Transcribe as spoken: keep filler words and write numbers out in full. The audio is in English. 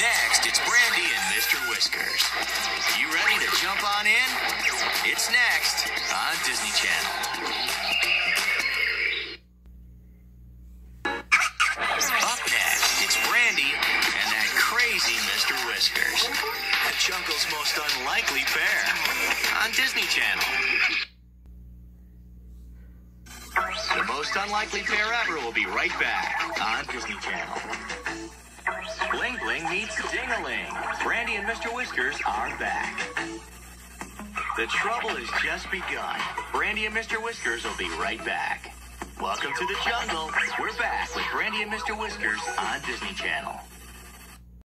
Next, it's Brandy and Mister Whiskers. You ready to jump on in? It's next on Disney Channel. Up next, it's Brandy and that crazy Mister Whiskers. The jungle's most unlikely pair on Disney Channel. The most unlikely pair ever will be right back on Disney Channel. Bling Bling meets Ding-a-ling. Brandy and Mister Whiskers are back. The trouble has just begun. Brandy and Mister Whiskers will be right back. Welcome to the jungle. We're back with Brandy and Mister Whiskers on Disney Channel.